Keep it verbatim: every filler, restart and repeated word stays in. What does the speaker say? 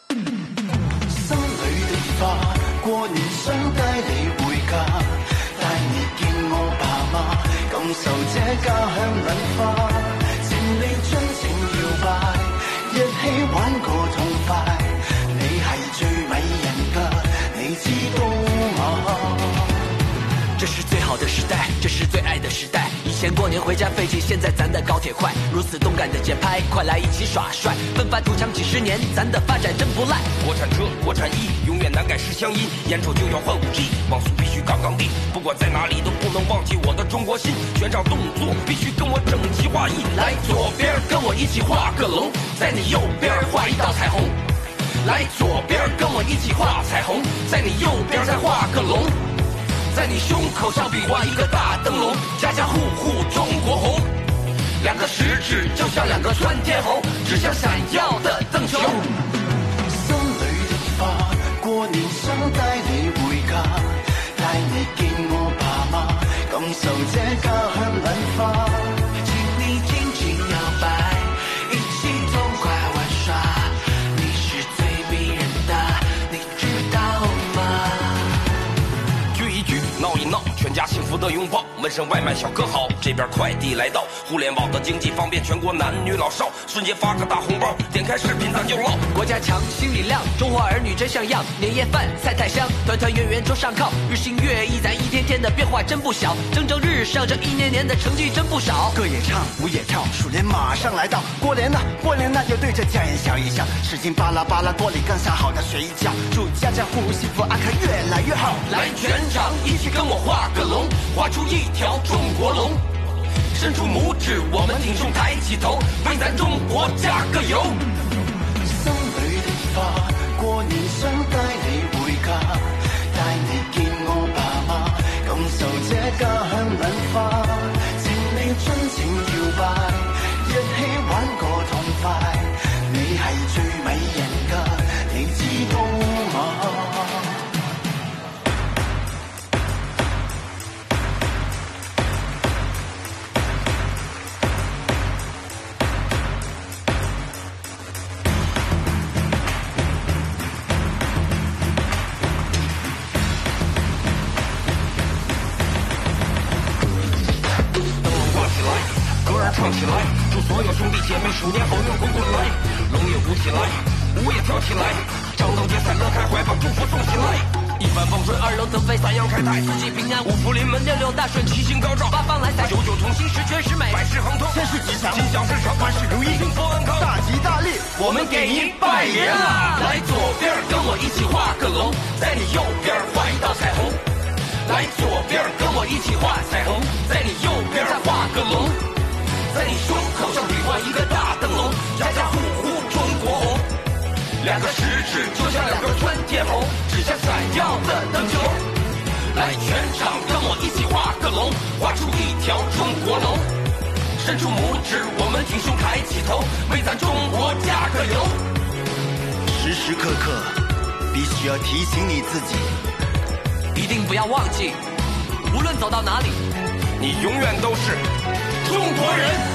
心裏的花，過年想帶你回家，帶你見我爸媽，感受這家鄉文化，漸你盡情搖擺，一起玩個痛快，你係最迷人㗎，你知道嗎？ 这是最好的时代，这是最爱的时代。以前过年回家费劲，现在咱的高铁快，如此动感的节拍，快来一起耍帅，奋发图强几十年，咱的发展真不赖。 国产车，国产衣，永远难改是乡音。眼瞅就要换五 G， 网速必须杠杠地，不管在哪里都不能忘记我的中国心。全场动作必须跟我整齐划一，来左边跟我一起画个龙，在你右边画一道彩虹。来左边跟我一起画彩虹，在你右边再画个龙。在你胸口上比划一个大灯笼，家家户户中国红，两个食指就像两个窜天猴，指向闪耀的灯球。 心裏的花，過年想帶你回家，帶你見我爸媽，感受這家鄉文化，請你盡情搖擺，一起痛快玩耍，你是最迷人的，你知道嗎？ 闹一闹，全家幸福的拥抱。门神外卖小哥好，这边快递来到，互联网的经济方便全国男女老少，瞬间发个大红包，点开视频咱就唠。 国家强，心里亮，中华儿女真像样。年夜饭菜太香，团团圆圆桌上靠，日新月异，咱一天天的变化真不小，蒸蒸日上，这一年年的成绩真不少。 歌也唱，舞也跳，鼠年马上来到，过年了，过年了，要对着家人笑一笑，使劲巴拉巴拉，锅里刚下好的睡一觉，祝家家户户幸福安康越来越好。 来全场一起跟我画个龙，画出一条中国龙，伸出拇指，我们挺胸抬起头，为咱中国加个油。 心裏的花，過年想帶你回家，帶你見我爸媽，感受這家鄉文化，請你盡情搖擺，一起玩個痛快，你係最迷人㗎，你知道嗎？ 唱起来，祝所有兄弟姐妹鼠年好运滚滚来，龙也舞起来，舞也跳起来，张灯结彩乐开怀，把祝福送起来。一帆风顺，二楼腾飞，三阳开泰，四季平安，五福临门，六六大顺，七星高照，八方来财，九九同心，十全十美，百事亨通， 千事吉祥， 心想事成，万事如意，幸福安康， 大吉大利。 我们给您拜年啦！来左边跟我一起画个龙，在你右边画一道彩虹。来左边跟我一起画彩虹，在你右边再画个龙。在你胸口上比划一个大灯笼，家家户户中国红，两个食指就像两个窜天猴，指向闪耀的灯球。来全场跟我一起画个龙，画出一条中国龙，伸出拇指，我们挺胸抬起头，为咱中国加个油。 时时刻刻必须要提醒你自己， 一定不要忘记，无论走到哪里， 你永远都是中国人。